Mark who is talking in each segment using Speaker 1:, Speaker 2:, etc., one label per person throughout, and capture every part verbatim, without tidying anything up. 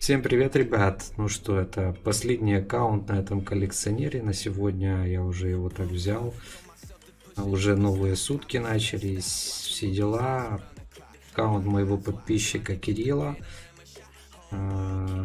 Speaker 1: Всем привет, ребят! Ну что, это последний аккаунт на этом коллекционере на сегодня. Я уже его так взял. Уже новые сутки начались, все дела. Аккаунт моего подписчика Кирилла. А,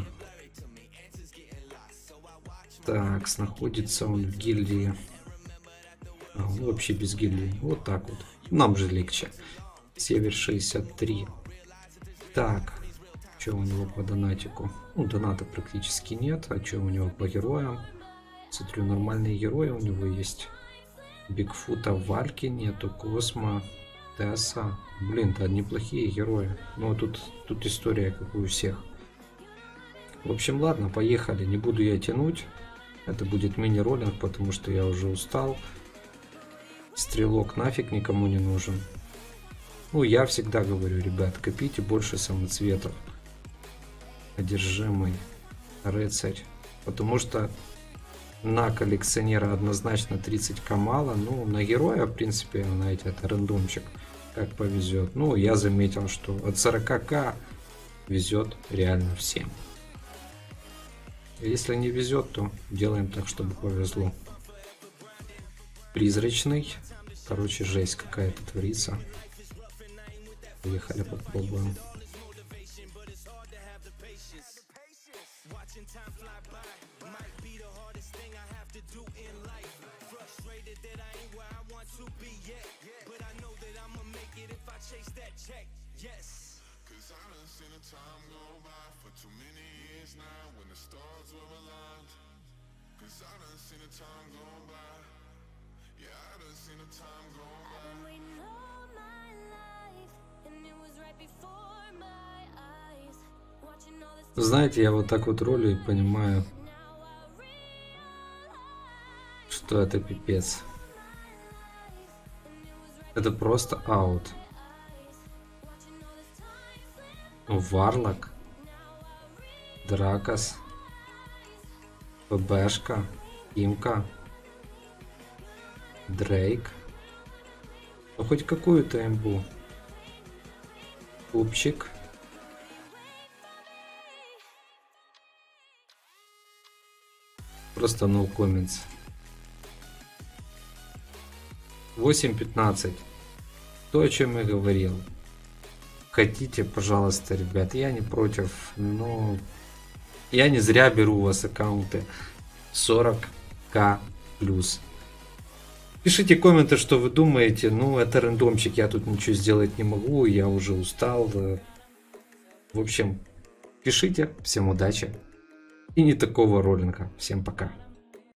Speaker 1: так, находится он в гильдии. А, он вообще без гильдии. Вот так вот. Нам же легче. Север шестьдесят три. Так. Что у него по донатику? Ну, доната практически нет. А что у него по героям? Смотрю, нормальные герои у него есть. Бигфута, Вальки нету, Космо, Тесса. Блин, да неплохие герои. Но тут, тут история, как у всех. В общем, ладно, поехали. Не буду я тянуть. Это будет мини-роллинг, потому что я уже устал. Стрелок нафиг никому не нужен. Ну, я всегда говорю, ребят, копите больше самоцветов. Одержимый рыцарь, потому что на коллекционера однозначно тридцать ка мало. Ну, на героя, в принципе, знаете, это рандомчик, как повезет. Ну, я заметил, что от сорока ка везет реально всем. Если не везет, то делаем так, чтобы повезло. Призрачный, короче, жесть какая-то творится. Поехали, попробуем. Знаете, я вот так вот ролю и понимаю, что это пипец. Это просто аут. Варлок, Дракос, ПБшка, Имка, Дрейк. Ну хоть какую-то имбу. Купчик. Просто no comments. восемь пятнадцать. То, о чем я говорил. Хотите, пожалуйста, ребят, я не против, но я не зря беру у вас аккаунты сорок ка плюс. Пишите комменты, что вы думаете. Ну, это рандомчик, я тут ничего сделать не могу, я уже устал. В общем, пишите, всем удачи и не такого роллинга. Всем пока.